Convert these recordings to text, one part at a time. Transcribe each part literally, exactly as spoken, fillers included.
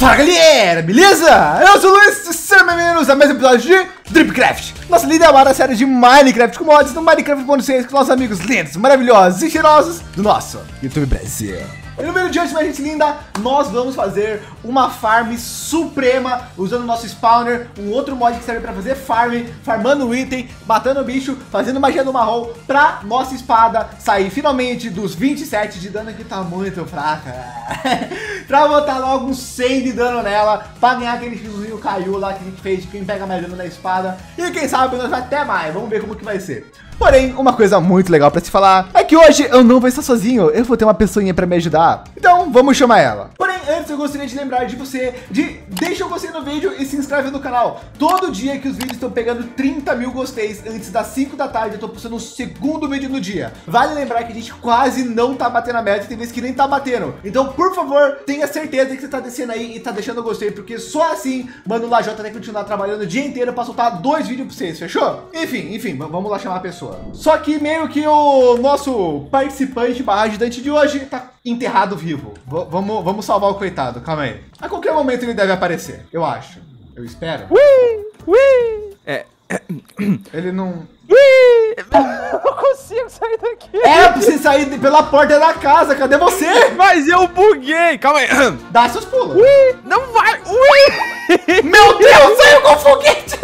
Fala galera, beleza? Eu sou o Luiz, sejam bem-vindos a mais um episódio de Dripcraft, nossa linda e amada série de Minecraft com mods no Minecraft ponto seis com nossos amigos lindos, maravilhosos e cheirosos do nosso YouTube Brasil. E no vídeo de hoje, minha gente linda, nós vamos fazer uma farm suprema usando o nosso spawner, um outro mod que serve para fazer farm, farmando item, matando bicho, fazendo magia do marrom, pra nossa espada sair finalmente dos vinte e sete de dano, que tá muito fraca, pra botar logo uns cem de dano nela, pra ganhar aquele xzinho caiu lá que a gente fez de quem pega mais dano na espada, e quem sabe nós vai até mais, vamos ver como que vai ser. Porém, uma coisa muito legal pra se falar é que hoje eu não vou estar sozinho, eu vou ter uma pessoinha pra me ajudar. Então, vamos chamar ela. Porém, antes eu gostaria de lembrar de você de deixa o gostei no vídeo e se inscreve no canal. Todo dia que os vídeos estão pegando trinta mil gosteis antes das cinco da tarde, eu tô postando o segundo vídeo no dia. Vale lembrar que a gente quase não tá batendo a meta, tem vezes que nem tá batendo. Então, por favor, tenha certeza que você tá descendo aí e tá deixando o gostei, porque só assim, mano, o Lajota vai continuar trabalhando o dia inteiro pra soltar dois vídeos pra vocês, fechou? Enfim, enfim, vamos lá chamar a pessoa. Só que meio que o nosso participante barra ajudante de hoje tá enterrado vivo. V vamos, vamos salvar o coitado, calma aí. A qualquer momento ele deve aparecer, eu acho. Eu espero. Ui, ui. É. Ele não... Ui. Eu não consigo sair daqui. É pra você sair pela porta da casa, cadê você? Mas eu buguei, calma aí. Dá seus pulos. Ui, não vai. Ui. Meu Deus, saiu com foguete.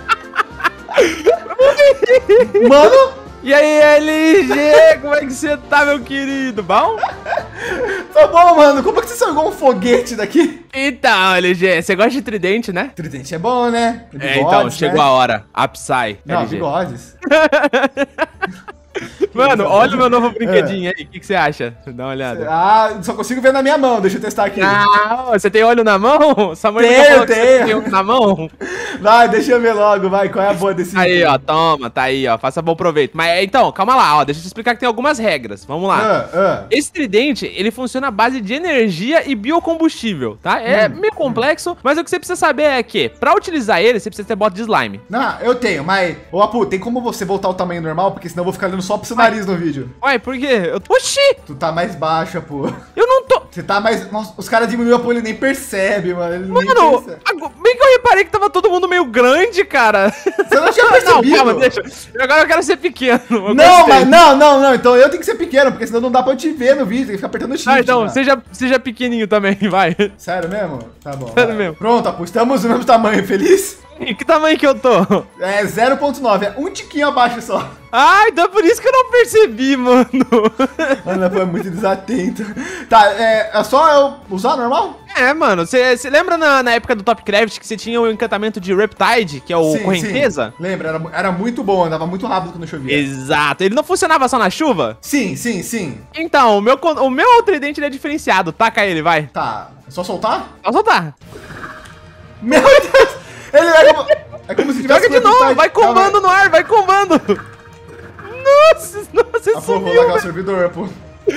Mano. E aí, L G, como é que você tá, meu querido? Bom? Tá bom, mano. Como é que você saiu igual um foguete daqui? Então, L G, você gosta de tridente, né? Tridente é bom, né? Bigodes, é, então, chegou né? a hora. Upside. Não, L G. bigodes. Mano, olha o meu novo brinquedinho aí. O que, que você acha? Dá uma olhada. Ah, só consigo ver na minha mão. Deixa eu testar aqui. Não, você tem olho na mão? Sua mãe tenho, nunca falou que tenho. você tem olho na mão? Vai, deixa eu ver logo, vai. Qual é a boa desse Aí, ó, toma, tá aí, ó. Faça bom proveito. Mas então, calma lá, ó. Deixa eu te explicar que tem algumas regras. Vamos lá. Ah, ah. Esse tridente, ele funciona à base de energia e biocombustível, tá? É Hum, meio complexo, mas o que você precisa saber é que, pra utilizar ele, você precisa ter bota de slime. Não, eu tenho, mas... Ô, Apu, tem como você voltar ao tamanho normal? Porque senão eu vou ficar olhando só pro seu nariz no vídeo. Ué, por quê? Eu... Oxi! Tu tá mais baixo, Apu. Eu não tô... Você tá mais... Nossa, os caras diminuíram a Apu, ele nem percebe, mano. Ele nem Mano, percebe. ag- bem que eu reparei que tava todo mundo meio grande, cara. Você não tinha percebido? Não, calma, deixa. Agora eu quero ser pequeno. Eu Não, gostei. mas não, não, não. Então eu tenho que ser pequeno, porque senão não dá pra eu te ver no vídeo. Tem que ficar apertando o shift. Ah, então, mano. seja, seja pequenininho também, vai. Sério mesmo? Tá bom. Sério vai. mesmo. Pronto, Apu, estamos do mesmo tamanho, feliz? E que tamanho que eu tô? É zero ponto nove, é um tiquinho abaixo só. Ah, então é por isso que eu não percebi, mano. Mano, Apu é muito desatento. Tá, é, é só eu usar normal? É, mano, você lembra na, na época do Topcraft que você tinha o encantamento de Riptide, que é o Sim, correnteza? sim. Lembra, era, era muito bom, andava muito rápido quando chovia. Exato, ele não funcionava só na chuva? Sim, sim, sim. Então, o meu, con- o meu tridente ele é diferenciado, taca ele, vai. Tá, é só soltar? Só soltar. Meu Deus! Ele é como, é como se tivesse... Joga de novo, vai combando no ar, vai combando. Nossa, nossa, Ah, pô, vou sumiu, largar o velho. servidor, pô.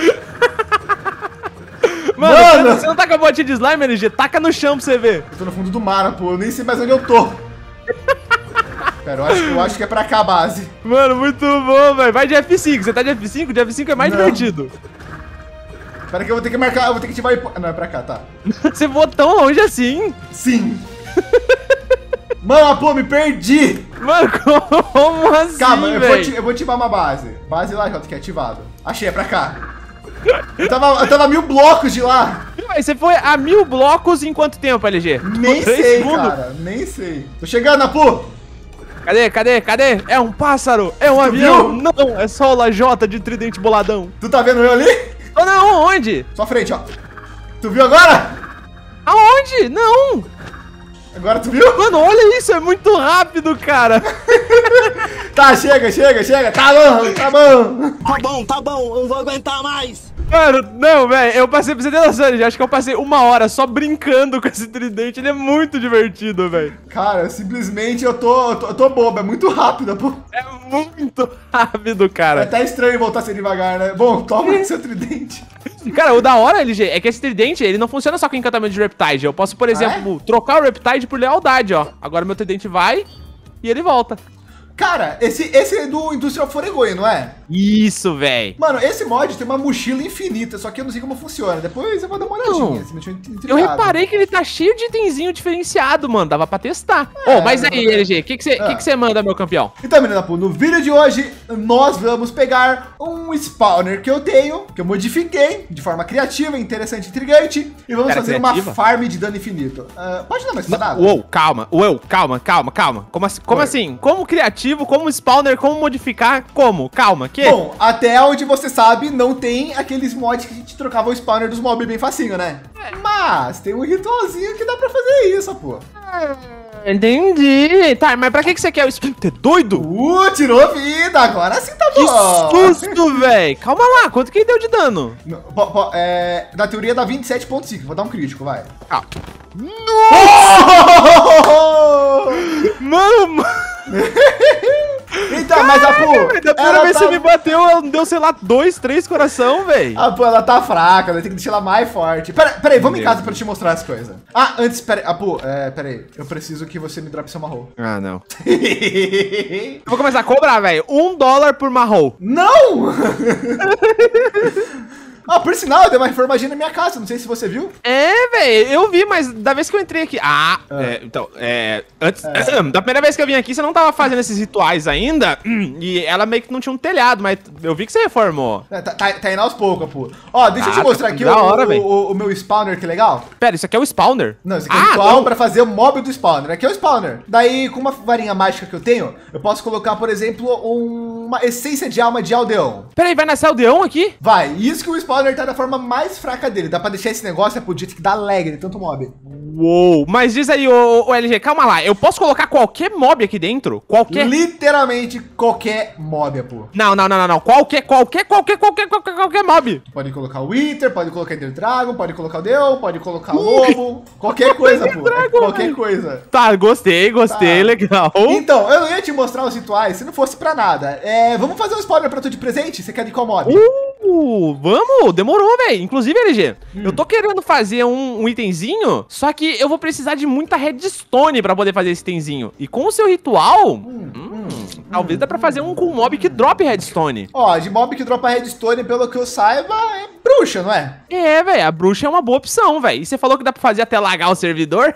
Mano, Mano! Você, você não tá com a botinha de slime, L G? Taca no chão pra você ver. Eu tô no fundo do mar, pô, eu nem sei mais onde eu tô. Pera, eu acho, eu acho que é pra cá a base. Mano, muito bom, velho. Vai de F cinco, você tá de F cinco? De F cinco é mais Não. divertido. Pera que eu vou ter que marcar, eu vou ter que ativar... Não, é pra cá, tá. Você voa tão longe assim? Sim. Mano, pô, me perdi. Mano, como assim, Calma, eu vou, velho? ati- eu vou ativar uma base. Base lá, Jota, que é ativado. Achei, é pra cá. Eu tava, eu tava a mil blocos de lá. Mas você foi a mil blocos em quanto tempo, L G? Nem Três sei, segundos? cara. Nem sei. Tô chegando, Apu. Cadê, cadê, cadê? É um pássaro? É um Tu avião? viu? Não, é só o Lajota de tridente boladão. Tu tá vendo eu ali? Oh, não, onde? Sua frente, ó. Tu viu agora? Aonde? Não. Agora tu viu? Mano, olha isso, é muito rápido, cara. Tá, chega, chega, chega. Tá bom, tá bom. Tá bom, tá bom, eu não vou aguentar mais. Mano, não, velho, eu passei, pra você ter noção, eu acho que eu passei uma hora só brincando com esse tridente, ele é muito divertido, velho. Cara, simplesmente eu tô, eu tô, eu tô bobo, é muito rápido, pô. É muito rápido, É cara. até estranho voltar a ser devagar, né? Bom, toma seu tridente. Cara, o da hora, L G, é que esse tridente, ele não funciona só com encantamento de Riptide. Eu posso, por exemplo, trocar o Riptide por lealdade, ó. Agora meu tridente vai e ele volta. Cara, esse, esse é do Industrial Foregoing, não é? Isso, velho. Mano, esse mod tem uma mochila infinita, só que eu não sei como funciona. Depois eu vou dar uma olhadinha. Esse Eu reparei que ele tá cheio de itemzinho diferenciado, mano. Dava pra testar. Ô, É, oh, mas aí, L G, o que você Ah. que que manda, meu campeão? Então, menina, pô, no vídeo de hoje, nós vamos pegar um spawner que eu tenho, que eu modifiquei de forma criativa, interessante, intrigante, e vamos Cara, fazer criativa? uma farm de dano infinito. Ah, pode dar mais espadada? Uou, calma, uou, calma, calma, calma. Como assim? Como, Oi. assim? Como criativo, como spawner, como modificar, como? Calma, que? Bom, até onde você sabe, não tem aqueles mods que a gente trocava o spawner dos mobs bem facinho, né? Mas tem um ritualzinho que dá pra fazer isso, pô. Entendi. Tá, mas pra que que você quer isso? Você é doido? Uh, tirou vida, agora sim tá Que bom. susto, velho. Calma lá, quanto que ele deu de dano? Não, po- po- é, na teoria dá vinte e sete ponto cinco, vou dar um crítico, vai. Calma. Oh! Mano, Então, mas a Pô, da primeira ela vez que tá... você me bateu, ela deu, sei lá, dois, três coração, velho. A Pô, ela tá fraca, né? Tem que deixar ela mais forte. Pera, pera aí, vamos em Meu casa pra te mostrar as coisas. Ah, antes, pera aí. Ah, Pô, é, pera aí. Eu preciso que você me drope seu marrom. Ah, não. Eu vou começar a cobrar, velho. Um dólar por marrom. Não! Ah, por sinal, deu uma reformadinha na minha casa, não sei se você viu. É, velho, eu vi, mas da vez que eu entrei aqui... Ah, Ah. é, então, é... Antes... Da primeira vez que eu vim aqui, você não tava fazendo esses rituais ainda, e ela meio que não tinha um telhado, mas eu vi que você reformou. É, tá, tá, tá indo aos poucos, Pô. Ó, deixa eu Ah, te mostrar tá aqui da o, hora, o, velho. o, o meu spawner, que legal. Pera, isso aqui é o spawner? Não, esse aqui é Ah, ritual não. pra fazer o mob do spawner. Aqui é o spawner. Daí, com uma varinha mágica que eu tenho, eu posso colocar, por exemplo, um- uma essência de alma de aldeão. Pera aí, vai nascer aldeão aqui? Vai, isso que o spawner tá da forma mais fraca dele. Dá pra deixar esse negócio, é pro jeito que dá lag de tanto mob. Uou, mas diz aí, ô, ô L G, calma lá, eu posso colocar qualquer mob aqui dentro? Qualquer... Literalmente qualquer mob, pô. Não, não, não, não, não, qualquer, qualquer, qualquer, qualquer, qualquer, qualquer mob. Pode colocar o Wither, pode colocar Ender Dragon, pode colocar o Deon, pode colocar o Lobo. Qualquer coisa, pô. É qualquer velho. coisa. Tá, gostei, gostei, Tá. legal. Então, eu não ia te mostrar os rituais se não fosse pra nada. É, vamos fazer um spawner pra tu de presente? Você quer de qual mob? Uh, vamos, demorou, velho. Inclusive, L G, eu tô querendo fazer um, um itemzinho, só que eu vou precisar de muita redstone pra poder fazer esse itemzinho. E com o seu ritual, hum, talvez dá pra fazer um com um mob que drop redstone. Ó, de mob que dropa redstone, pelo que eu saiba, é bruxa, não é? É, velho, a bruxa é uma boa opção, velho. E você falou que dá pra fazer até lagar o servidor?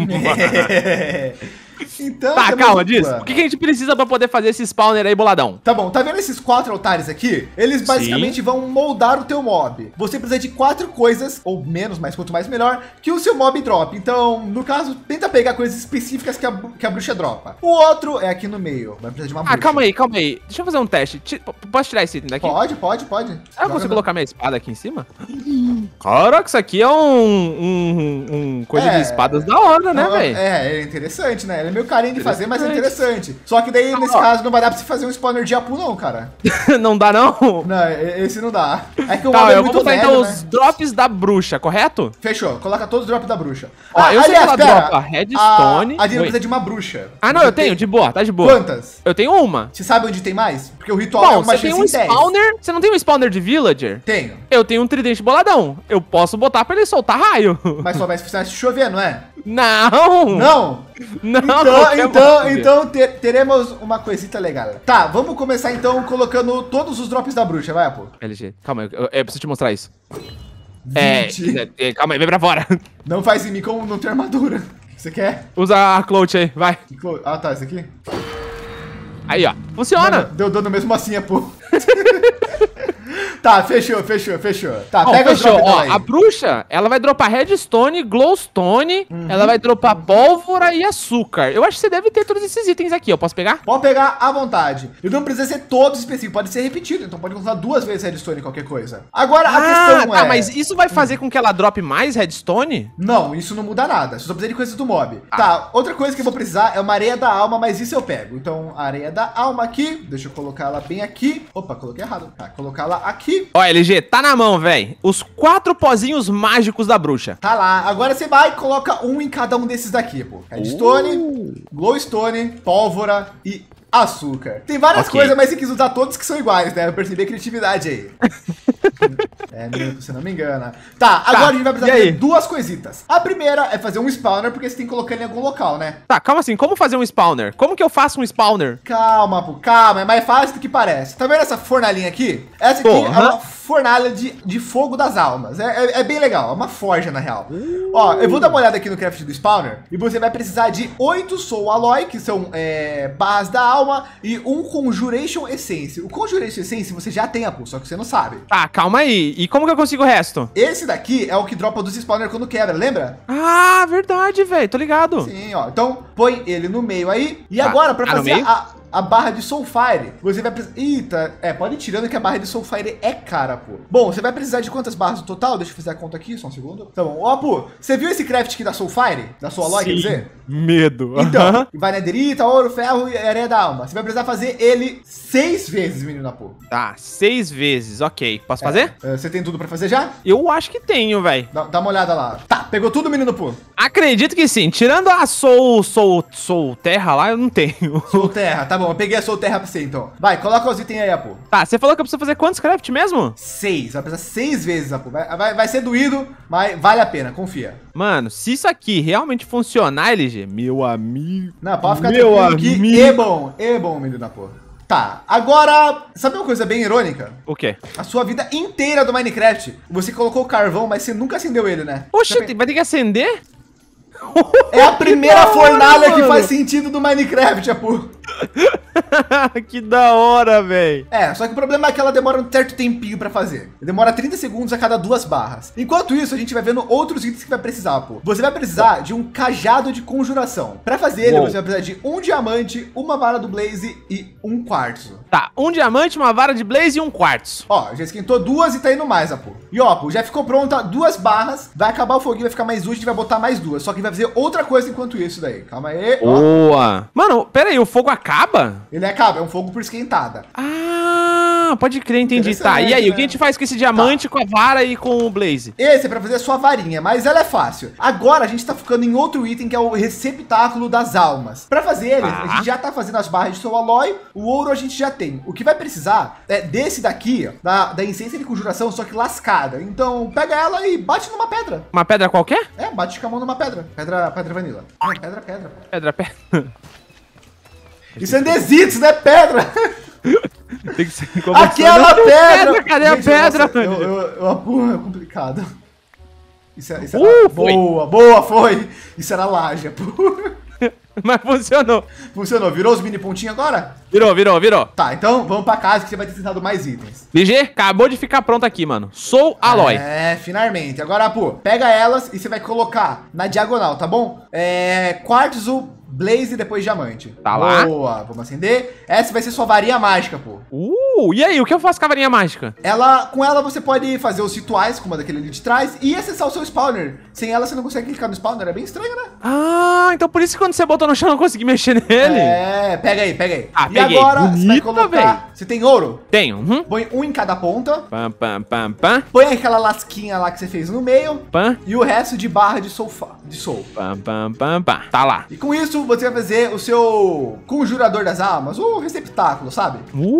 Então, Tá, temos calma, um diz. plano. O que, que a gente precisa pra poder fazer esse spawner aí, boladão? Tá bom, tá vendo esses quatro altares aqui? Eles basicamente vão moldar o teu mob. Você precisa de quatro coisas, ou menos, mas quanto mais melhor, que o seu mob drop. Então, no caso, tenta pegar coisas específicas que a, que a bruxa dropa. O outro é aqui no meio. Vai precisar de uma bruxa. Ah, calma aí, calma aí. Deixa eu fazer um teste. Ti- p- Posso tirar esse item daqui? Pode, pode, pode. Ah, eu Joga consigo na- colocar minha espada aqui em cima? Caraca, isso aqui é um, um, um coisa É. de espadas da hora, né, Não, velho? É, é interessante, né? Ele é meio carinho de fazer, mas é Interessante. interessante. Só que daí, nesse Ó. caso, não vai dar pra você fazer um spawner de Apu, não, cara. Não dá, não? Não, e- esse não dá. É que o Tá, mob é eu vou muito botar velho, então né? os drops da bruxa, correto? Fechou, coloca todos os drops da bruxa. Ó, eu sei que ela pera, dropa redstone. A, a Dina Oi. precisa de uma bruxa. Ah, não, Você eu tenho, tem- de boa, tá de boa. Quantas? Eu tenho uma. Você sabe onde tem mais? Porque o ritual é Bom, uma você chance tem em um dez. spawner. Você não tem um spawner de villager? Tenho. Eu tenho um tridente boladão. Eu posso botar pra ele soltar raio. Mas só vai funcionar se chover, não é? Não! Não! Não, Então, qualquer então, mob. então ter- teremos uma coisita legal. Tá, vamos começar então colocando todos os drops da bruxa, vai, pô. L G, calma, eu, eu, eu preciso te mostrar isso. É, vinte. é, é, calma aí, vem pra fora. Não faz em mim como não tem armadura. Você quer? Usa a clout aí, vai. Ah, tá, esse aqui? Aí, ó. Funciona. Mano, deu dano mesmo assim, é pô. Tá, fechou, fechou, fechou. Tá, Ó, pega os fechou. drops Ó, dela aí. a bruxa, ela vai dropar redstone, glowstone, Uhum. ela vai dropar pólvora e açúcar. Eu acho que você deve ter todos esses itens aqui, ó. Posso pegar? Pode pegar à vontade. E não precisa ser todos específicos, pode ser repetido. Então pode usar duas vezes redstone em qualquer coisa. Agora, a questão tá, é... mas isso vai fazer com que ela drope mais redstone? Não, isso não muda nada. Você só precisa de coisas do mob. Ah. Tá, outra coisa que eu vou precisar é uma areia da alma, mas isso eu pego. Então, a areia da alma aqui. Deixa eu colocar ela bem aqui. Opa, coloquei errado. Tá, colocar ela aqui. Ó, L G, tá na mão, velho. Os quatro pozinhos mágicos da bruxa. Tá lá. Agora você vai e coloca um em cada um desses daqui, pô. Redstone, Uh. glowstone, pólvora e açúcar. Tem várias Ok. coisas, mas você quis usar todos que são iguais, né? Eu percebi a criatividade aí. É, minuto, se não me engana. Tá, agora tá, a gente vai precisar fazer duas coisitas. A primeira é fazer um spawner, porque você tem que colocar ele em algum local, né? Tá, calma assim, como fazer um spawner? Como que eu faço um spawner? Calma, pô, calma, é mais fácil do que parece. Tá vendo essa fornalhinha aqui? Essa aqui Porra. é uma fornalha de, de fogo das almas. É, é, é bem legal, é uma forja, na real. Uh. Ó, eu vou dar uma olhada aqui no craft do spawner, e você vai precisar de oito soul alloy, que são é, barras da alma, e um conjuration essence. O conjuration essence você já tem, pô, só que você não sabe. Tá, calma aí. E como que eu consigo o resto? Esse daqui é o que dropa dos spawners quando quebra, lembra? Ah, verdade, velho. Tô ligado. Sim, ó. Então, põe ele no meio aí. E tá. agora, pra fazer a, a barra de Soulfire, você vai precisar... Eita, é, pode ir tirando que a barra de Soulfire é cara, pô. Bom, você vai precisar de quantas barras no total? Deixa eu fazer a conta aqui, só um segundo. Tá bom. Ó, pô, você viu esse craft aqui da Soulfire? Da Soul Alloy, quer dizer? Medo. Então, uhum. vai nederita, ouro, ferro e areia da alma. Você vai precisar fazer ele seis vezes, menino, pô. Tá, seis vezes, ok. Posso é, fazer? Você tem tudo pra fazer já? Eu acho que tenho, velho. Dá, dá uma olhada lá. Tá, pegou tudo, menino, pô? Acredito que sim. Tirando a Soul, Soul, Soul Terra lá, eu não tenho. Soul Terra, tá bom. Eu peguei a Soul Terra pra você, então. Vai, coloca os itens aí, pô. Tá, você falou que eu preciso fazer quantos craft mesmo? Seis. Vai precisar seis vezes, pô. Vai, vai, vai ser doído, mas vale a pena, confia. Mano, se isso aqui realmente funcionar, L G, meu amigo. Não, pode ficar meu amigo. Que é bom, é bom, menino da porra. Tá, agora, sabe uma coisa bem irônica? O quê? A sua vida inteira do Minecraft, você colocou carvão, mas você nunca acendeu ele, né? Oxe, vai ter que acender? É a primeira fornalha que faz sentido do Minecraft, é pô. Que da hora, velho. É, só que o problema é que ela demora um certo tempinho pra fazer. Demora trinta segundos a cada duas barras. Enquanto isso, a gente vai vendo outros itens que vai precisar, pô. Você vai precisar de um cajado de conjuração. Pra fazer ele, Uou. você vai precisar de um diamante, uma vara do Blaze e um quartzo. Tá, um diamante, uma vara de Blaze e um quartzo. Ó, já esquentou duas e tá indo mais, pô. E ó, pô, já ficou pronta duas barras. Vai acabar o foguinho, vai ficar mais duas, a gente vai botar mais duas. Só que vai fazer outra coisa enquanto isso daí. Calma aí. Boa. Mano, pera aí, o fogo acaba? Ele acaba, é um fogo por esquentada. Ah, pode crer, entendi. Tá, e aí, né? O que a gente faz com esse diamante, tá. com a vara e com o Blaze? Esse é pra fazer a sua varinha, mas ela é fácil. Agora a gente tá ficando em outro item que é o receptáculo das almas. Pra fazer ele, ah. a gente já tá fazendo as barras de Soul Alloy, o ouro a gente já tem. O que vai precisar é desse daqui, ó, da, da essência de conjuração, só que lascada. Então pega ela e bate numa pedra. Uma pedra qualquer? É, bate com a mão numa pedra. Pedra, pedra vanilla. Não, pedra, pedra. Pedra, pedra. Isso é andesitos, né? Pedra! Tem que ser aquela pedra! pedra! Cadê gente, a pedra? Nossa, eu, eu, eu, porra, é complicado. Isso, é, isso uh, era... Boa, boa, foi! Isso era laje, porra. Mas funcionou. Funcionou. Virou os mini pontinhos agora? Virou, virou, virou. Tá, então vamos pra casa que você vai ter tentado mais itens. L G, acabou de ficar pronto aqui, mano. Soul Alloy. É, finalmente. Agora, pô, pega elas e você vai colocar na diagonal, tá bom? É, quartzo, Blaze e depois diamante. Tá lá. Boa, vamos acender. Essa vai ser sua varinha mágica, pô. Uh, e aí, o que eu faço com a varinha mágica? Ela, com ela você pode fazer os rituais, como a daquele ali de trás, e acessar o seu spawner. Sem ela você não consegue clicar no spawner, é bem estranho, né? Ah, então por isso que quando você botou no chão eu não consegui mexer nele. É, pega aí, pega aí. Ah, e peguei. agora Bonita, você vai colocar... Véio. Você tem ouro? Tenho. Uhum. Põe um em cada ponta. Pam, pam, pam, pam. Põe aquela lasquinha lá que você fez no meio. Pam. E o resto de barra de soul. De soul. Pam, pam, pam, pam. Tá lá. E com isso você vai fazer o seu conjurador das almas, o receptáculo, sabe?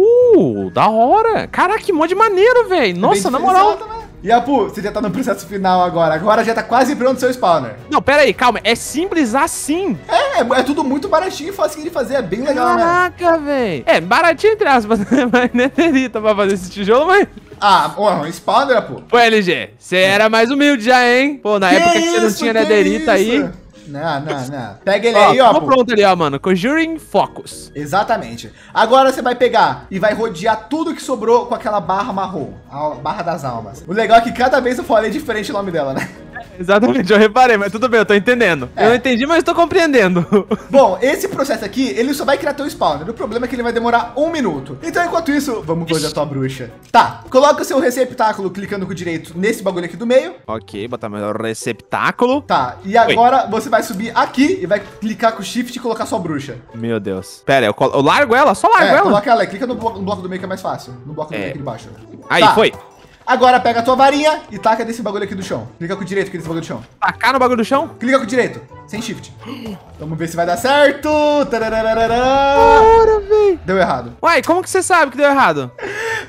Uh, da hora. Caraca, que mod maneiro, velho. Nossa, é na moral. Né? E Apu, você já tá no processo final agora. Agora já tá quase pronto o seu spawner. Não, pera aí, calma. É simples assim. É, é, é tudo muito baratinho e fácil de fazer. É bem legal, né? Caraca, velho. É, baratinho entre aspas, né? Mas neterita pra fazer esse tijolo, mas... Ah, ó, um spawner, Apu. Pô, L G, você era mais humilde já, hein? Pô, na que época isso, que você não tinha nederita aí... Não, não, não. Pega ele ó, aí, ó. Tô pronto ali, ó, mano. Conjuring Focus. Exatamente. Agora você vai pegar e vai rodear tudo que sobrou com aquela barra marrom. A barra das almas. O legal é que cada vez eu falei diferente o nome dela, né? Exatamente, eu reparei, mas tudo bem, eu tô entendendo. É. Eu não entendi, mas tô compreendendo. Bom, esse processo aqui, ele só vai criar teu spawner. O problema é que ele vai demorar um minuto. Então, enquanto isso, vamos fazer a tua bruxa. Tá, coloca o seu receptáculo clicando com o direito nesse bagulho aqui do meio. Ok, botar meu receptáculo. Tá, e agora Oi. você vai subir aqui e vai clicar com o shift e colocar sua bruxa. Meu Deus. Pera, eu, eu largo ela? Só largo é, ela? Coloca ela, clica no bloco, no bloco do meio que é mais fácil. No bloco do é. meio aqui de baixo. Aí, tá. foi. Agora pega a tua varinha e taca desse bagulho aqui do chão. Clica com o direito aqui desse bagulho do chão. Tacar no bagulho do chão? Clica com o direito, sem shift. Vamos ver se vai dar certo. Bora, véi. Deu errado. Uai, como que você sabe que deu errado?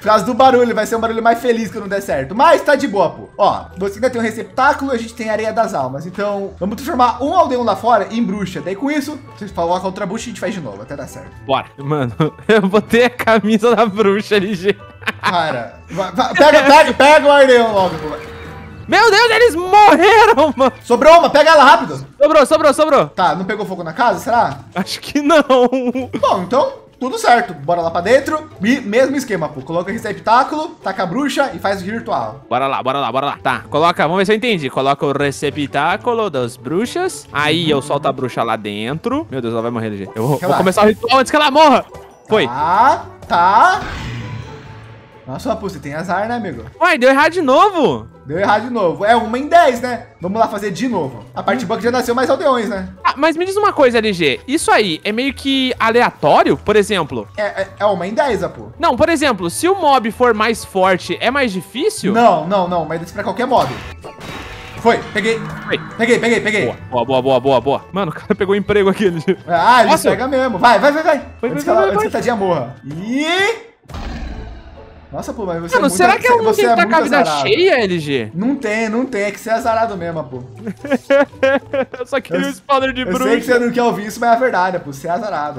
causa do barulho, vai ser um barulho mais feliz quando der certo. Mas tá de boa, pô. Ó, você ainda tem um receptáculo, a gente tem a areia das almas. Então, vamos transformar um aldeão lá fora em bruxa. Daí com isso, vocês colocam outra bruxa e a gente faz de novo, até dar certo. Bora. Mano, eu botei a camisa da bruxa, L G. Cara, vai, vai, pega, pega, pega o aldeão logo, pô. Meu Deus, eles morreram, mano. Sobrou uma, pega ela rápido. Sobrou, sobrou, sobrou. Tá, não pegou fogo na casa, será? Acho que não. Bom, então, tudo certo. Bora lá pra dentro. E mesmo esquema, pô. Coloca o receptáculo, taca a bruxa e faz o ritual. Bora lá, bora lá, bora lá. Tá, coloca, vamos ver se eu entendi. Coloca o receptáculo das bruxas. Aí eu solto a bruxa lá dentro. Meu Deus, ela vai morrer, L G. Eu vou, vou começar o ritual antes que ela morra. Foi. Tá, tá. Nossa, pô, você tem azar, né, amigo? Uai, deu errado de novo. Deu errado de novo. É uma em dez, né? Vamos lá fazer de novo. A parte boa que já nasceu mais aldeões, né? Ah, mas me diz uma coisa, L G. Isso aí é meio que aleatório, por exemplo? É, é, é uma em dez, pô. Não, por exemplo, se o mob for mais forte, é mais difícil? Não, não, não. Mas isso pra qualquer mob. Foi, peguei. Foi. Peguei, peguei, peguei. Boa, boa, boa, boa, boa. Mano, o cara pegou um emprego aqui, L G. Ah, ele Nossa. pega mesmo. Vai, vai, vai, vai. Vai, Antes vai, que ela- vai, antes vai. que a tadinha morra. E... Nossa, pô, mas você Mano, é muito, será que ela não você tem é que estar com a muito vida azarado. cheia, L G? Não tem, não tem. É que você é azarado mesmo, pô. Eu só queria Eu- um spawner de Eu bruxa. sei que você não quer ouvir isso, mas é a verdade, pô. Você é azarado.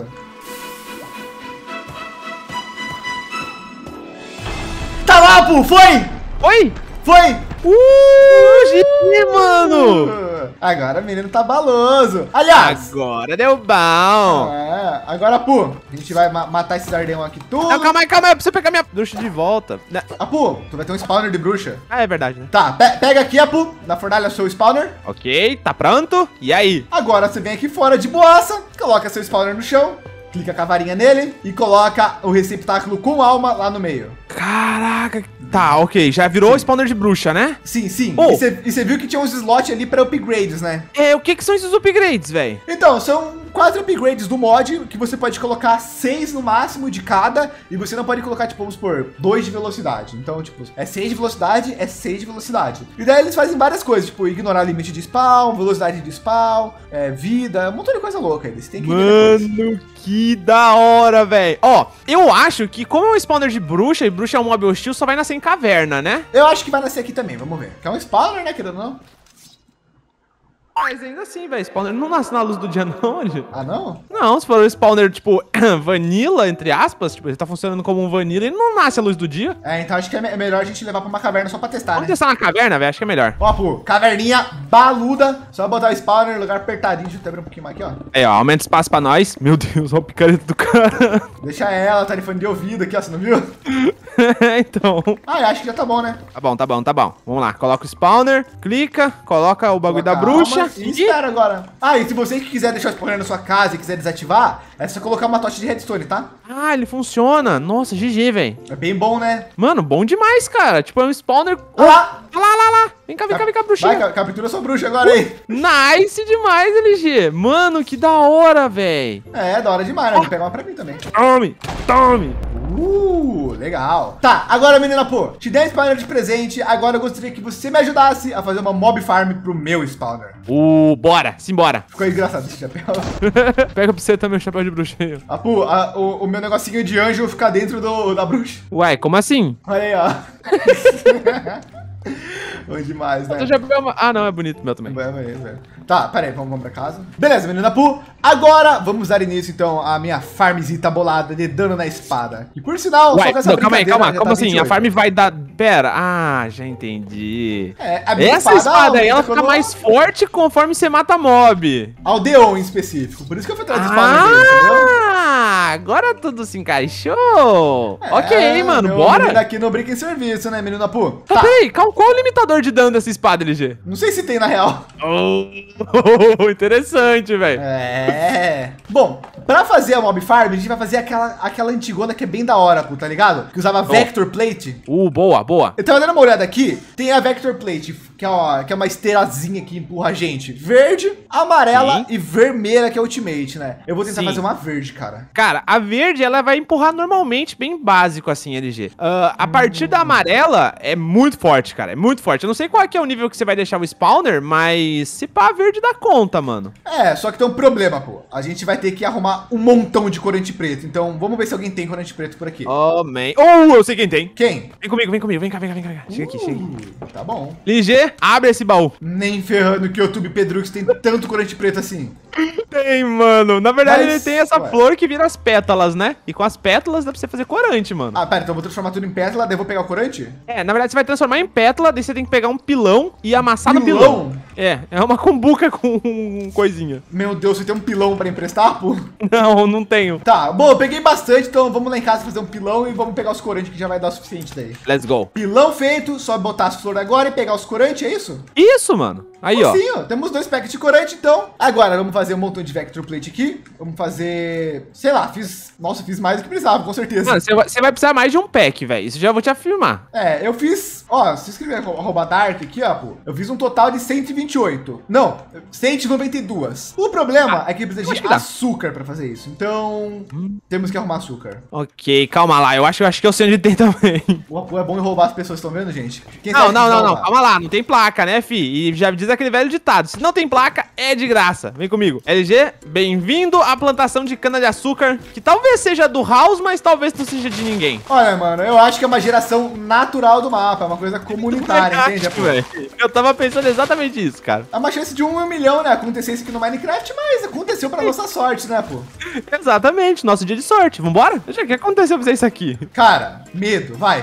Tá lá, pô! Foi! Oi! Foi! Uh, G G, mano! Agora o menino tá baloso. Aliás... Agora deu bom. É, agora, Apu, a gente vai ma matar esses ardeão aqui tudo. Não, calma aí, calma aí. Eu preciso pegar minha bruxa de volta. Né? Apu, tu vai ter um spawner de bruxa. Ah, é verdade, né? Tá, pe pega aqui, Apu, na fornalha o seu spawner. Ok, tá pronto? E aí? Agora você vem aqui fora de boaça, coloca seu spawner no chão, clica com a varinha nele e coloca o receptáculo com alma lá no meio. Caraca. Tá, ok. Já virou o spawner de bruxa, né? Sim, sim. Oh. E você viu que tinha uns slots ali para upgrades, né? É, o que que são esses upgrades, velho? Então, são quatro upgrades do mod que você pode colocar seis no máximo de cada e você não pode colocar, tipo, vamos supor, dois de velocidade. Então, tipo, é seis de velocidade, é seis de velocidade. E daí eles fazem várias coisas, tipo, ignorar limite de spawn, velocidade de spawn, é, vida, um montão de coisa louca. Eles têm que ver depois. Mano, que da hora, velho. Ó, eu acho que como é um spawner de bruxa e bruxa é um mob hostil, só vai nascer em caverna, né? Eu acho que vai nascer aqui também, vamos ver. Que é um spawner, né, querendo ou não? Mas ainda assim, velho, spawner não nasce na luz do dia não, gente. Ah, não? Não, se for um spawner, tipo, vanilla, entre aspas, tipo, ele tá funcionando como um vanilla, ele não nasce à luz do dia. É, então acho que é me- é melhor a gente levar pra uma caverna só pra testar, Vamos né? testar na caverna, velho, acho que é melhor. Ó, pô, caverninha baluda. Só botar o spawner, lugar apertadinho. Deixa eu abrir um pouquinho mais aqui, ó. Aí, ó, aumenta espaço pra nós. Meu Deus, olha o picareta do cara. Deixa ela, tá de fone de ouvido aqui, ó, você não viu? Então, Ah, eu acho que já tá bom, né? tá bom, tá bom, tá bom. Vamos lá, coloca o spawner, clica, coloca o bagulho da Calma, bruxa. E espera agora. Ah, e se você que quiser deixar o spawner na sua casa e quiser desativar, é só colocar uma tocha de redstone, tá? Ah, ele funciona. Nossa, G G, velho. É bem bom, né? Mano, bom demais, cara. Tipo, é um spawner... Olha lá! Lá, lá, lá. Vem cá, vem cá, vem cá, bruxinha. Vai, ca- captura sua bruxa agora aí. Nice demais, L G. Mano, que da hora, velho. É, da hora demais, né? Vou pegar uma pra mim também. Tome, tome. Uh, legal. Tá, agora, menina, pô, te dei um spawner de presente. Agora eu gostaria que você me ajudasse a fazer uma mob farm pro meu spawner. Uh, bora, simbora. Ficou engraçado esse chapéu. Pega pra você também o chapéu de bruxa aí. Apu, a- o, o meu negocinho de anjo ficar dentro do, da bruxa. Ué, como assim? Olha aí, ó. Bom demais, né? O chapéu... Ah, não, é bonito o meu também. Vai, vai, vai. Tá, pera aí, vamos, vamos pra casa. Beleza, menina Pu. Agora vamos dar início, então, à minha farmzita bolada de dano na espada. E por sinal, Ué, com essa não, calma aí, brincadeira, calma. já Como tá assim? vinte e oito. A farm vai dar... Pera, ah, já entendi. É, a minha Essa espada aí, ela aumenta fica quando- mais forte conforme você mata mob. Aldeon em específico. Por isso que eu fui atrás do spawner dele, entendeu? Ah, agora tudo se encaixou. ok, É, mano, meu bora. menino aqui não brinca em serviço, né, menina Pu? Ah, Tá, peraí, qual, qual o limitador de dano dessa espada, L G? não sei se tem na real. Oh, interessante, velho. É. Bom, pra fazer a mob farm, a gente vai fazer aquela, aquela antigona que é bem da hora, Pu, tá ligado? Que usava Vector Plate. Uh, boa, boa. Eu tava dando uma olhada aqui, tem a Vector Plate que é, ó, que é uma esteirazinha que empurra a gente. Verde, amarela Sim. e vermelha, que é Ultimate, né? Eu vou tentar Sim. fazer uma verde, cara. Cara, a verde, ela vai empurrar normalmente, bem básico assim, L G. Uh, a partir da amarela, é muito forte, cara. É muito forte. Eu não sei qual é, que é o nível que você vai deixar o spawner, mas se pá, a verde dá conta, mano. É, só que tem um problema, pô. A gente vai ter que arrumar um montão de corante preto. Então, vamos ver se alguém tem corante preto por aqui. Oh, man. Oh, eu sei quem tem. Quem? Vem comigo, vem comigo. Vem cá, vem cá, vem cá. Chega aqui, chega aqui. Uh, tá bom. L G, abre esse baú. Nem ferrando que o YouTube Pedrux tem tanto corante preto assim. Tem, mano. Na verdade, Mas, ele tem essa ué. flor que vira as pétalas, né? E com as pétalas dá pra você fazer corante, mano. Ah, pera, então eu vou transformar tudo em pétala, daí eu vou pegar o corante? É, na verdade, você vai transformar em pétala, daí você tem que pegar um pilão e amassar no Pilão? pilão. É, é uma cumbuca com um coisinha. Meu Deus, você tem um pilão pra emprestar, pô? Não, não tenho. Tá, bom, eu peguei bastante, então vamos lá em casa fazer um pilão e vamos pegar os corantes que já vai dar o suficiente daí. Let's go. Pilão feito, só botar as flores agora e pegar os corantes, é isso? Isso, mano. Aí, ó. Sim, ó, temos dois packs de corante, então. Agora, vamos fazer um montão de Vector Plate aqui. Vamos fazer, sei lá, fiz, nossa, fiz mais do que precisava, com certeza. Mano, você vai, você vai precisar mais de um pack, velho. Isso já vou te afirmar. É, eu fiz, ó, se escrever arroba Dark aqui, ó, pô, eu fiz um total de cento e vinte e oito. Não, cento e noventa e dois. O problema é que precisa acho de que dá. açúcar pra fazer isso. Então, temos que arrumar açúcar. Ok, calma lá. Eu acho, eu acho que eu sei onde tem também. O apoio é bom em roubar as pessoas, estão vendo, gente? Quem Não, sabe não, que não, não. roubar? Calma lá. Não tem placa, né, fi? E já diz aquele velho ditado. Se não tem placa, é de graça. Vem comigo. L G, bem-vindo à plantação de cana-de-açúcar, que talvez seja do House, mas talvez não seja de ninguém. Olha, mano, eu acho que é uma geração natural do mapa, é uma coisa comunitária, entende? Pô? velho? Eu tava pensando exatamente isso, cara. É uma chance de um em um milhão, né? Acontecer isso aqui no Minecraft, mas aconteceu pra nossa sorte, né, pô? Exatamente, nosso dia de sorte. Vambora? Deixa o que aconteceu pra você isso aqui. Cara, medo, vai.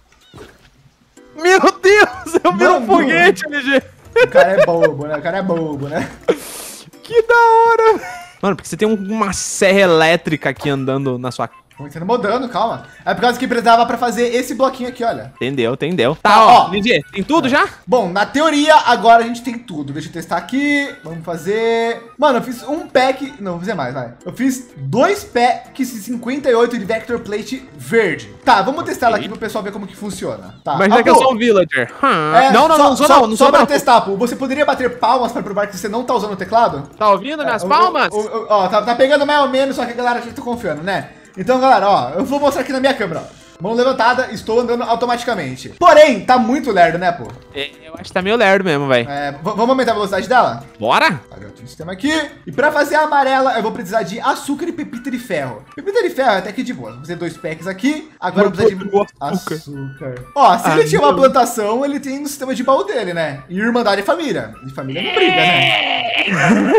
Meu Deus, eu vi Não, um foguete, L G. O cara é bobo, né? O cara é bobo, né? Que da hora. Mano, porque você tem um- uma serra elétrica aqui andando na sua... Vamos sendo mudando, calma. É por causa que precisava pra fazer esse bloquinho aqui, olha. Entendeu, entendeu. Tá, Tá, ó, ó. L G, tem tudo já? Bom, na teoria, agora a gente tem tudo. Deixa eu testar aqui. Vamos fazer... Mano, eu fiz um pack... Não, vou fazer mais, vai. Eu fiz dois packs de cinquenta e oito de Vector Plate verde. Tá, vamos testar ela aqui pro pessoal ver como que funciona. Tá. Mas Ah, é que eu pô, sou um villager. Hum, é, não, não, só, não sou só, não, não só sou pra não. testar, pô. Você poderia bater palmas pra provar que você não tá usando o teclado? Tá ouvindo minhas É, o- palmas? o- o- Ó, tá, tá pegando mais ou menos, só que a galera já tá confiando, né? Então, galera, ó, eu vou mostrar aqui na minha câmera, ó. Mão levantada, estou andando automaticamente. Porém, tá muito lerdo, né, pô? É, eu acho que tá meio lerdo mesmo, velho. É, v- vamos aumentar a velocidade dela? Bora? Olha, eu tenho um sistema aqui. E pra fazer a amarela, eu vou precisar de açúcar e pepita de ferro. Pepita de ferro é até que de boa. Vou fazer dois packs aqui. Agora eu Mas preciso de o açúcar. açúcar. Ó, se Ah, ele tinha uma não. plantação, ele tem no sistema de baú dele, né? E irmandade e família. E família não briga, né?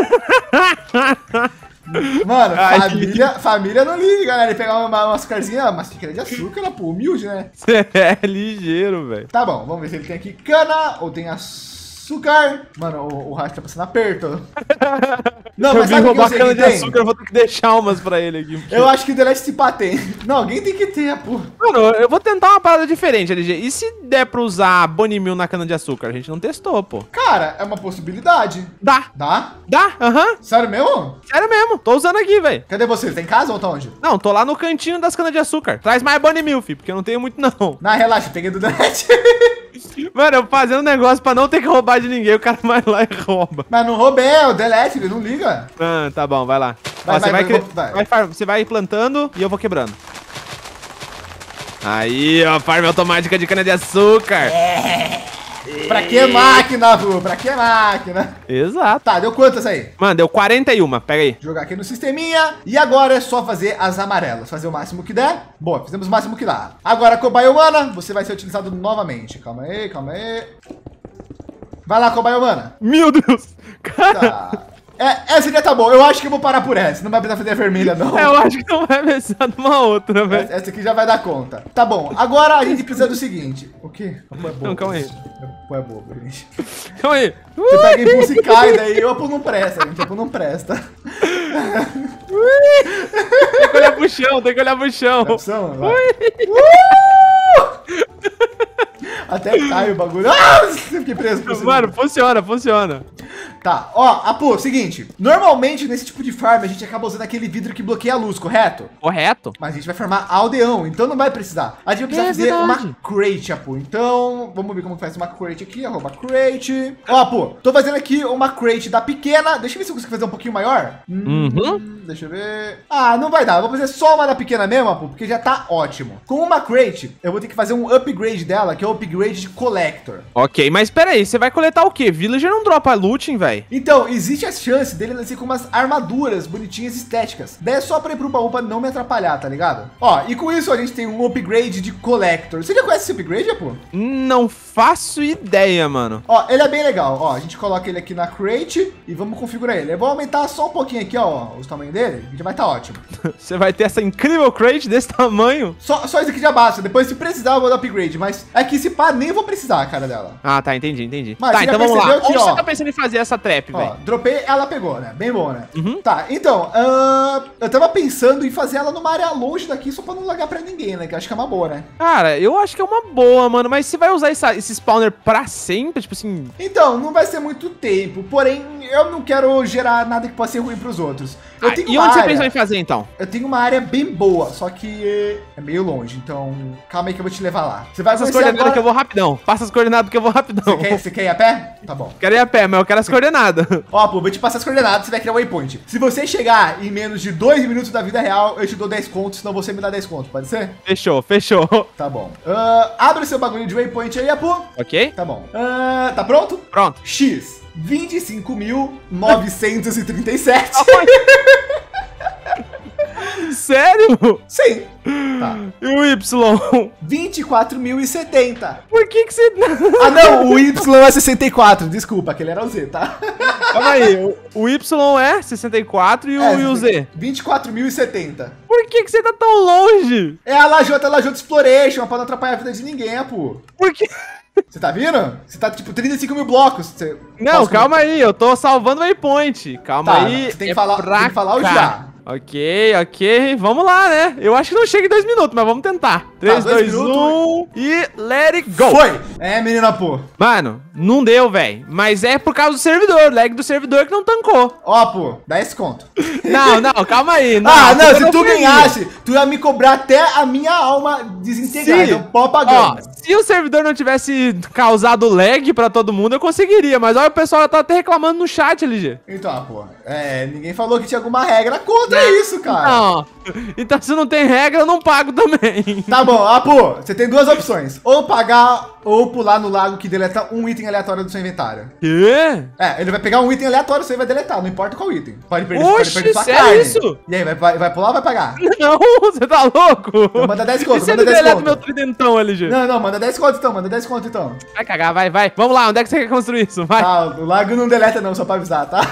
Mano, Ai, família, família não liga, né? Ele pegar uma, uma açúcarzinha, uma xícara de açúcar, pô, humilde, né? Você é ligeiro, velho. Tá bom, vamos ver se ele tem aqui cana ou tem açúcar. Mano, o, o Racho tá passando aperto. Não, Eu mas vim sabe o que eu roubar sei cana que de tem? açúcar, eu vou ter que deixar umas pra ele aqui. Eu acho que o Delete se pá tem. Não, alguém tem que ter, pô. Mano, eu vou tentar uma parada diferente, L G. E se der pra usar Bonimil na cana de açúcar? A gente não testou, pô. Cara, é uma possibilidade. Dá. Dá? Dá, aham. Sério mesmo? Sério mesmo. Tô usando aqui, velho. Cadê você? Tá em casa ou tá onde? Não, tô lá no cantinho das canas de açúcar. Traz mais Bonimil, fi, porque eu não tenho muito, não. Não, relaxa, peguei do Delete. Mano, eu fazendo negócio pra não ter que roubar de ninguém, o cara vai lá e rouba. Mas não roubei, é o Delete, ele não liga. Ah, tá bom, vai lá. Vai, Ó, você, vai, vai, vai, cre- vai. vai far- você vai plantando e eu vou quebrando. Aí, ó, farm automática de cana de açúcar. Pra que máquina, pô? Pra que máquina? Exato. Tá, deu quantas aí? Mano, deu quarenta e um, pega aí. Jogar aqui no sisteminha. E agora é só fazer as amarelas. Fazer o máximo que der. Boa, fizemos o máximo que dá. Agora, cobaia humana, você vai ser utilizado novamente. Calma aí, calma aí. Vai lá, cobaia humana. Meu Deus. Cara, Tá. É, essa já tá bom. Eu acho que eu vou parar por essa. Não vai precisar fazer a vermelha, não. eu acho que não vai precisar de uma outra, velho. Essa aqui já vai dar conta. Tá bom. Agora a gente precisa do seguinte. O quê? Pô, é bobo. Não, calma aí. Pô, é bobo, gente. Calma aí. Você pega impulso e cai, daí o Apple não presta, gente. O Apple não presta. Tem que olhar pro chão, tem que olhar pro chão. Opção, vai. Uh! Até cai o bagulho. Ah, eu fiquei preso por cima. Mano, funciona, funciona. Tá, ó, Apu, seguinte. Normalmente, nesse tipo de farm, a gente acaba usando aquele vidro que bloqueia a luz, correto? Correto. Mas a gente vai farmar aldeão, então não vai precisar. A gente vai precisar É fazer verdade. uma crate, Apu. Então, vamos ver como faz uma crate aqui. Arroba crate. Ó, Apu, tô fazendo aqui uma crate da pequena. Deixa eu ver se eu consigo fazer um pouquinho maior. Hum, Uhum. Deixa eu ver. Ah, não vai dar. Eu vou fazer só uma da pequena mesmo, Apu, porque já tá ótimo. Com uma crate, eu vou ter que fazer um upgrade dela, que é o upgrade de collector. Ok, mas pera aí, você vai coletar o quê? Villager não dropa looting, velho? Então, existe a chance dele nascer com umas armaduras bonitinhas estéticas. Daí é só pra ir pro baú pra não me atrapalhar, tá ligado? Ó, e com isso a gente tem um upgrade de collector. Você já conhece esse upgrade, Apu? Não faço ideia, mano. Ó, ele é bem legal. Ó, a gente coloca ele aqui na crate e vamos configurar ele. Eu vou aumentar só um pouquinho aqui, ó, os tamanhos dele. Já vai estar ótimo. Você vai ter essa incrível crate desse tamanho? Só, só isso aqui já basta. Depois, se precisar, eu vou dar upgrade. Mas é que se pá, nem vou precisar, cara, dela. Ah, tá, entendi, entendi. Mas tá, você já então vamos lá. percebeu que, Onde ó, você tá pensando em fazer essa trap, Ó, velho? dropei, ela pegou, né? Bem bom, né? Uhum. Tá, então, ah, eu tava pensando em fazer ela numa área longe daqui, só pra não largar pra ninguém, né? Que eu acho que é uma boa, né? Cara, eu acho que é uma boa, mano. Mas você vai usar essa, esse spawner pra sempre? Tipo assim... Então, não vai ser muito tempo, porém, eu não quero gerar nada que possa ser ruim pros outros. Eu Ah, tenho e uma onde você área- pensou em fazer, então? Eu tenho uma área bem boa, só que é meio longe, então calma aí que eu vou te levar lá. Você vai Passa as conhecer coordenadas agora... que eu vou rapidão. Passa as coordenadas que eu vou rapidão. Você quer, você quer ir a pé? Tá bom. Quero ir a pé, mas eu quero as coordenadas. Ó, pô, vou te passar as coordenadas, você vai criar um waypoint. Se você chegar em menos de dois minutos da vida real, eu te dou dez contos, senão você me dá dez contos, pode ser? Fechou, fechou. Tá bom. Ah, abre o seu bagulho de waypoint aí, Apu. Ok? Tá bom. Ah, tá pronto? Pronto. X, vinte e cinco mil novecentos e trinta e sete. Sério? Sim. Tá. E o Y? vinte e quatro mil e setenta. Por que que você... Ah, não, o Y é sessenta e quatro. Desculpa, aquele era o Z, tá? Calma aí, o, o Y é sessenta e quatro e o, É, e o Z? vinte e quatro mil e setenta. Por que que você tá tão longe? É a Lajota, a Lajota Exploration, pra não atrapalhar a vida de ninguém, Apu. Por que... Você tá vendo? Você tá tipo trinta e cinco mil blocos. Você... Não, Posso- calma aí, eu tô salvando o waypoint. Calma Tá, aí. você tem que é falar- pra tem que falar o cá. já. Ok, ok. Vamos lá, né? Eu acho que não chega em dois minutos, mas vamos tentar. três, dois dois, um e let it go. Foi! É, menina, pô. Mano, não deu, velho. Mas é por causa do servidor, lag do servidor que não tancou. Ó, pô, dá esse conto. Não, não, calma aí. Não, ah, a não, culpa se tu foi minha. ganhasse, tu ia me cobrar até a minha alma desintegrar. Se- Então, pó Ó, pagando. se o servidor não tivesse causado lag pra todo mundo, eu conseguiria. Mas olha, o pessoal tá até reclamando no chat, L G. Então, pô, é, ninguém falou que tinha alguma regra contra isso, cara. Não. Então, se não tem regra, eu não pago também. Tá bom, Apu, você tem duas opções. Ou pagar, ou pular no lago que deleta um item aleatório do seu inventário. Quê? É, ele vai pegar um item aleatório, você vai deletar, não importa qual item. Pode perder, Oxe, pode perder sua sério carne. isso? E aí, vai, vai, vai pular ou vai pagar? Não, você tá louco? Então manda dez conto, E se manda ele dez deleta conto. meu tridentão, L G? Não, não, manda dez conto então, manda dez conto então. Vai cagar, vai, vai. Vamos lá, onde é que você quer construir isso? Vai. Tá, o lago não deleta não, só pra avisar, tá?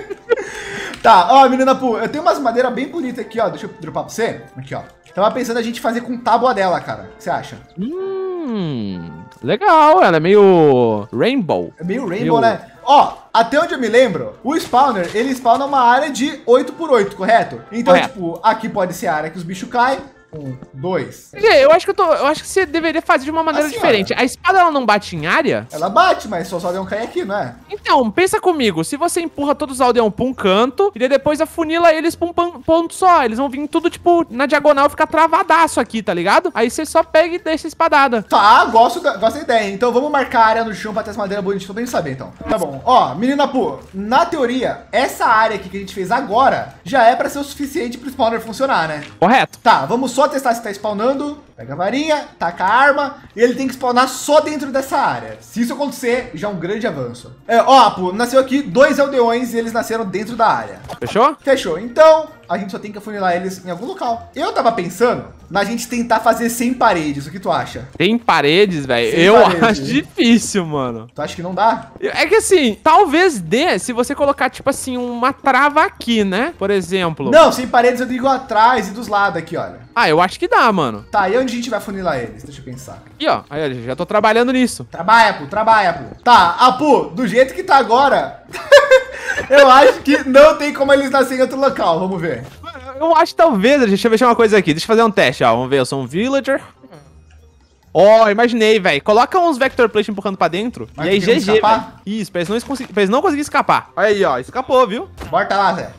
Tá, ó, menina Pu, eu tenho umas madeiras bem bonitas aqui, ó. Deixa eu dropar pra você. Aqui, ó. Tava pensando a gente fazer com tábua dela, cara. O que você acha? Hum, legal, ela é meio rainbow. É meio rainbow, Meu. né? Ó, até onde eu me lembro, o spawner, ele spawna uma área de oito por oito, correto? Então, Correto. tipo, aqui pode ser a área que os bichos caem. Um, dois. G, eu acho que eu tô. Eu acho que você deveria fazer de uma maneira Assim, diferente. A espada ela não bate em área? Ela bate, mas só só deu um cair aqui, não é? Então, pensa comigo. Se você empurra todos os aldeão pra um canto e daí depois afunila eles pra um pan- ponto só, eles vão vir tudo, tipo, na diagonal, ficar travadaço aqui, tá ligado? Aí você só pega e deixa a espadada. Tá, gosto da, gosto da ideia. Então vamos marcar a área no chão pra ter as madeiras bonitas pra gente saber, então. Tá bom. Ó, menina Pu, na teoria, essa área aqui que a gente fez agora já é pra ser o suficiente pro spawner funcionar, né? Correto? Tá, vamos só testar se tá spawnando. Pega a varinha, taca a arma e ele tem que spawnar só dentro dessa área. Se isso acontecer, já é um grande avanço. É, ó, Pu, nasceu aqui dois aldeões e eles nasceram dentro da área. Fechou? Fechou. Então, a gente só tem que afunilar eles em algum local. Eu tava pensando na gente tentar fazer sem paredes. O que tu acha? Tem paredes, velho. Sem Eu paredes. acho difícil, mano. Tu acha que não dá? É que assim, talvez dê se você colocar, tipo assim, uma trava aqui, né? Por exemplo. Não, sem paredes eu digo atrás e dos lados aqui, olha. Ah, eu acho que dá, mano. Tá, e onde a gente vai funilar eles? Deixa eu pensar. Aqui, ó. Aí, eu já tô trabalhando nisso. Trabalha, Pu, trabalha, Pu. Tá, Apu, do jeito que tá agora, eu acho que não tem como eles nascerem em outro local. Vamos ver. Eu acho que talvez, deixa eu ver uma coisa aqui. Deixa eu fazer um teste, ó. Vamos ver, eu sou um villager. Ó, oh, imaginei, velho. Coloca uns Vector Plate empurrando pra dentro. Mas e aí, tem como G G, escapar? velho. Isso, pra eles, não, pra eles não conseguirem escapar. Olha aí, ó. Escapou, viu? Bota lá, Zé.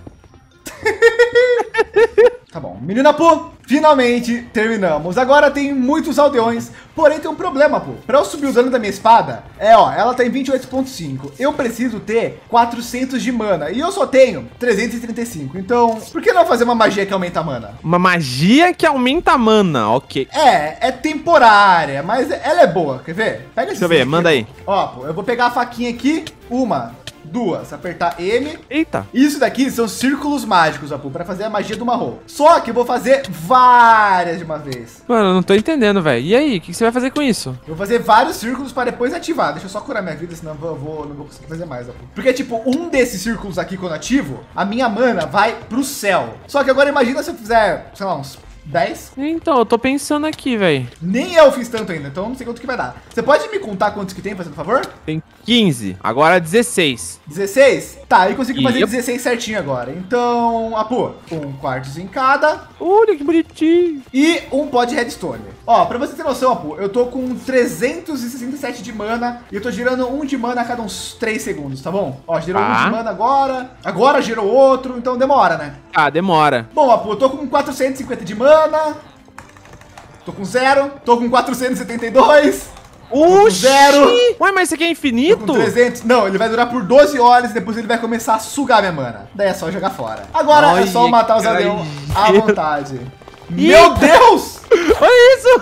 Tá bom. Menina Pô, finalmente terminamos. Agora tem muitos aldeões, porém tem um problema, pô. Pra eu subir o dano da minha espada, é, ó, ela tá em vinte e oito ponto cinco. Eu preciso ter quatrocentos de mana e eu só tenho trezentos e trinta e cinco. Então, por que não fazer uma magia que aumenta a mana? Uma magia que aumenta a mana, ok. É, é temporária, mas ela é boa. Quer ver? Pega esse. Deixa eu ver, manda aí. Ó, pô, eu vou pegar a faquinha aqui, uma, duas, apertar M. Eita. Isso daqui são círculos mágicos, Apu, para fazer a magia do marrom. Só que eu vou fazer várias de uma vez. Mano, eu não tô entendendo, velho. E aí, o que, que você vai fazer com isso? Eu vou fazer vários círculos para depois ativar. Deixa eu só curar minha vida, senão eu vou, não vou conseguir fazer mais, Apu. Porque, tipo, um desses círculos aqui, quando ativo, a minha mana vai pro céu. Só que agora imagina se eu fizer, sei lá, uns dez. Então, eu tô pensando aqui, velho. Nem eu fiz tanto ainda, então não sei quanto que vai dar. Você pode me contar quantos que tem, fazendo favor? Tem quinze, agora dezesseis. dezesseis? Tá, aí consigo fazer Yep. dezesseis certinho agora. Então, Apu, um quartos em cada. Olha que bonitinho. E um pó de redstone. Ó, pra você ter noção, Apu, eu tô com trezentos e sessenta e sete de mana e eu tô girando um de mana a cada uns três segundos, tá bom? Ó, gerou Tá. um de mana agora, agora gerou outro, então demora, né? Ah, demora. Bom, Apu, eu tô com quatrocentos e cinquenta de mana, tô com zero, tô com quatrocentos e setenta e dois, Oxi! zero. Ué, mas isso aqui é tô infinito? com trezentos. Não, ele vai durar por doze horas e depois ele vai começar a sugar minha mana. Daí é só jogar fora. Agora Ai, é só matar os cara. aldeões à vontade. Ih, Meu Deus! Olha isso!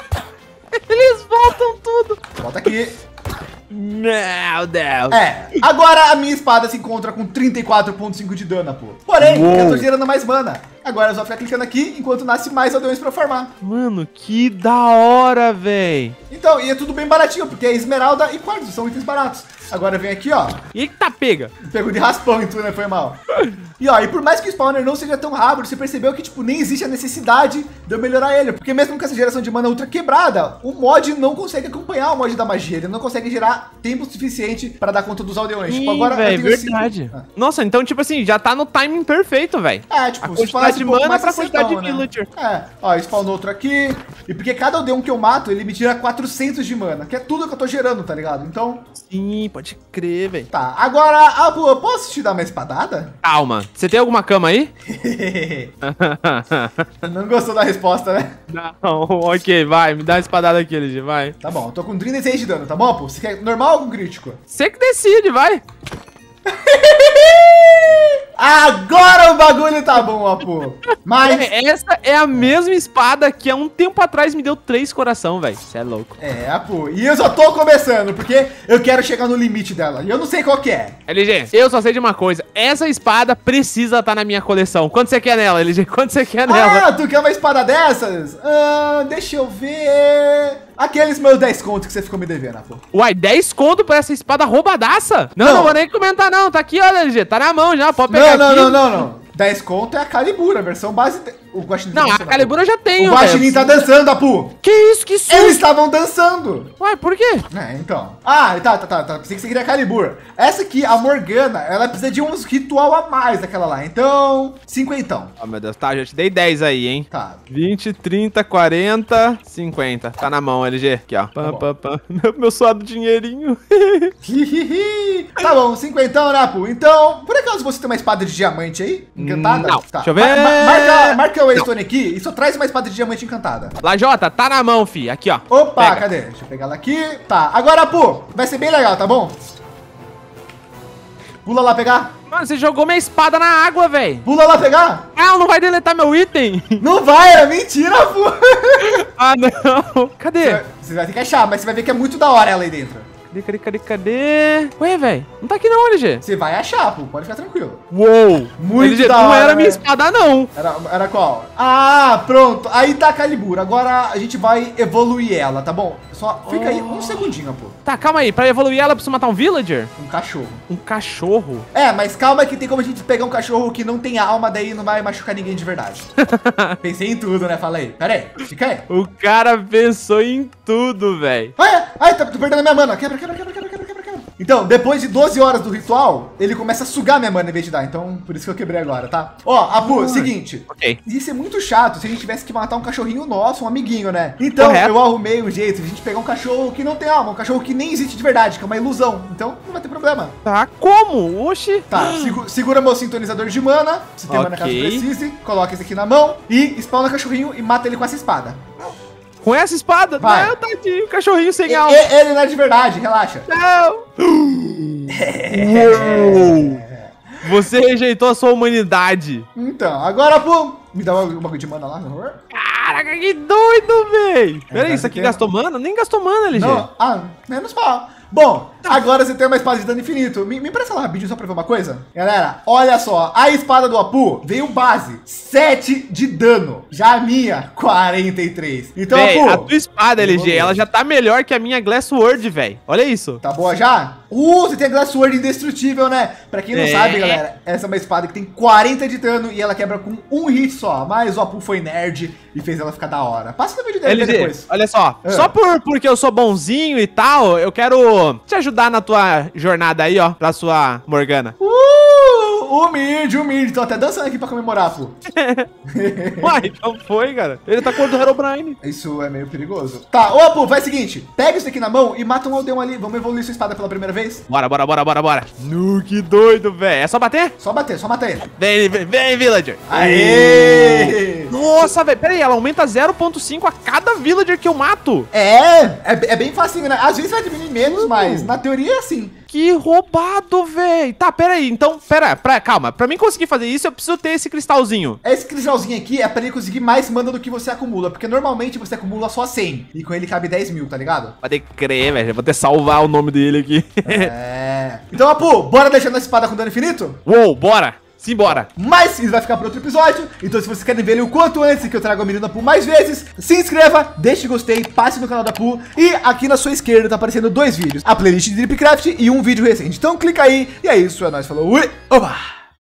Eles voltam tudo. Volta aqui. Meu Deus. É, agora a minha espada se encontra com trinta e quatro ponto cinco de dano, pô. Porém, Uou. eu tô gerando mais mana. Agora é só ficar clicando aqui enquanto nasce mais aldeões pra farmar. Mano, que da hora, véi. Então, e é tudo bem baratinho, porque é esmeralda e quartzo, são itens baratos. Agora vem aqui, ó. Eita, pega. Pegou de raspão em tudo, né? Foi mal. E ó, e por mais que o spawner não seja tão rápido, você percebeu que, tipo, nem existe a necessidade de eu melhorar ele. Porque mesmo com essa geração de mana ultra quebrada, o mod não consegue acompanhar o mod da magia. Ele não consegue gerar tempo suficiente para dar conta dos aldeões. Ih, tipo, agora eu véi, tenho verdade. cinco- Ah. Nossa, então, tipo assim, já tá no timing perfeito, velho. É, tipo, A se quantidade falasse de um pouco mana mais, pra você quantidade de spawna, né? villager. É, ó, spawnou outro aqui. E porque cada aldeão que eu mato, ele me tira quatrocentos de mana, que é tudo que eu tô gerando, tá ligado? Então, Sim, pode crer, velho. tá. Agora, ah, pô, eu posso te dar uma espadada? Calma, você tem alguma cama aí? Não gostou da resposta, né? Não, ok, vai, me dá uma espadada aqui, L G, vai. Tá bom, eu tô com trinta e seis de dano, tá bom, pô? Você quer normal ou com crítico? Você que decide, vai. Agora o bagulho tá bom, ó, pô. Mas, É, essa é a mesma espada que há um tempo atrás me deu três coração, velho. Você é louco. é, pô. E eu só tô começando, porque eu quero chegar no limite dela. E eu não sei qual que é. L G, eu só sei de uma coisa. Essa espada precisa estar na minha coleção. Quanto você quer nela, L G? Quanto você quer nela? Ah, tu quer uma espada dessas? Ah, deixa eu ver. Aqueles meus dez contos que você ficou me devendo, pô. Uai, dez conto pra essa espada roubadaça? Não, Não. não, vou nem comentar não. Tá aqui, ó, L G. Tá na mão já, pode Não, pegar não, aqui. não, não, não. dez conto é a Calibur, a versão base. de- O Guaxinim tá Não, a dançando, Calibur Apu. eu já tenho, O Guaxinim tá velho. dançando, Apu. Que isso, que susto? Eles estavam dançando. Uai, por quê? É, então. Ah, tá, tá, tá, tá. Pensei que você queria a Calibur. Essa aqui, a Morgana, ela precisa de uns ritual a mais daquela lá. Então, cinquentão. Oh, meu Deus, tá, já te dei dez aí, hein? Tá. vinte, trinta, quarenta, cinquenta. Tá na mão, L G. Aqui, ó. Pam, bom. pam, pam. Meu, meu suado dinheirinho. Tá bom, cinquentão, né, Apu? Então, por acaso você tem uma espada de diamante aí? Encantada? Não. Tá. Deixa eu ver. Ma- ma- marca, marca o Waystone aqui e só traz uma espada de diamante encantada. Lajota, tá na mão, fi. Aqui, ó. Opa, Pega. cadê? Deixa eu pegar ela aqui. Tá, agora, Apu, vai ser bem legal, tá bom? Pula lá pegar. Mano, você jogou minha espada na água, velho. Pula lá pegar. Ah, não vai deletar meu item? Não vai, é mentira, Apu. Ah, não. Cadê? Você vai ter que achar, mas você vai ver que é muito da hora ela aí dentro. Cadê, cadê, cadê, cadê? Ué, velho. Não tá aqui não, L G. Você vai achar, Apu, pode ficar tranquilo. Uou. Muito L G, da não hora, era minha né? espada, não. Era, era qual? Ah, pronto. Aí tá a Calibur. Agora a gente vai evoluir ela, tá bom? Só fica aí um segundinho, Apu. Tá, calma aí. Pra evoluir ela, eu preciso matar um villager? Um cachorro. Um cachorro? É, mas calma que tem como a gente pegar um cachorro que não tem alma, daí não vai machucar ninguém de verdade. Pensei em tudo, né? Fala aí. Pera aí, fica aí. O cara pensou em tudo, velho. Ai, ai, tá, tô perdendo a minha mana. Quebra, quebra, quebra, quebra, quebra, quebra, quebra. Então, depois de doze horas do ritual, ele começa a sugar minha mana em vez de dar. Então, por isso que eu quebrei agora, tá? Ó, Apu, ah, seguinte. Ok. Isso é muito chato se a gente tivesse que matar um cachorrinho nosso, um amiguinho, né? Então, Correto. eu arrumei um jeito de a gente pegar um cachorro que não tem alma, um cachorro que nem existe de verdade, que é uma ilusão. Então, não vai ter problema. Tá, como? Oxi. Tá, segu segura meu sintonizador de mana, se tem Ok. mana caso precise, coloca esse aqui na mão e spawna o cachorrinho e mata ele com essa espada. Com essa espada? Vai. Não, tadinho, cachorrinho sem E, alma. e- ele não é de verdade, relaxa. Não. Você rejeitou a sua humanidade. Então, agora, pô, me dá um bagulho de mana lá, por favor. Caraca, que doido, véi. Pera aí, vai isso aqui ter- gastou mana? Nem gastou mana, L G. Não, ah, menos mal. Bom, agora você tem uma espada de dano infinito. Me, me empresta lá rapidinho só pra ver uma coisa. Galera, olha só. A espada do Apu veio base sete de dano. Já a minha, quarenta e três. Então, Véi, a Apu, tua espada, L G, Evoluiu. ela já tá melhor que a minha Glass Sword, velho. Olha isso. tá boa já? Uh, você tem a Glass Sword indestrutível, né? Pra quem não É. sabe, galera, essa é uma espada que tem quarenta de dano e ela quebra com um hit só. Mas o Apu foi nerd e fez ela ficar da hora. Passa no vídeo dele L G, depois. olha só. É. Só por, porque eu sou bonzinho e tal, eu quero te ajudar na tua jornada aí, ó, pra sua Morgana. Uh, humilde, humilde. Tô até dançando aqui pra comemorar, Apu. Uai, então foi, cara. Ele tá com o do Herobrine. Isso é meio perigoso. Tá, ô Apu, faz o seguinte. Pega isso aqui na mão e mata um aldeão ali. Vamos evoluir sua espada pela primeira vez? Bora, bora, bora, bora, bora. Nu, que doido, velho. É só bater? Só bater, só matar ele. Vem, vem, vem, villager. Aê! Nossa, velho. Pera aí, ela aumenta zero ponto cinco a cada villager que eu mato. É, é, é bem facinho, né? Às vezes vai diminuir menos, mas na teoria é assim. Que roubado, velho. Tá, pera aí. Então, pera, pera, calma. Pra mim conseguir fazer isso, eu preciso ter esse cristalzinho. Esse cristalzinho aqui é pra ele conseguir mais mana do que você acumula, porque normalmente você acumula só cem, e com ele cabe dez mil, tá ligado? Pode crer, velho. Vou até salvar o nome dele aqui. É. Então, Apu, bora deixar nossa espada com dano infinito? Uou, bora. Simbora. Mas isso vai ficar para outro episódio. Então, se vocês querem ver ele o quanto antes que eu traga a menina Apu mais vezes, se inscreva, deixe gostei, passe no canal da Apu. E aqui na sua esquerda tá aparecendo dois vídeos: a playlist de Dripcraft e um vídeo recente. Então, clica aí. E é isso, é nóis. Falou. Ui, oba!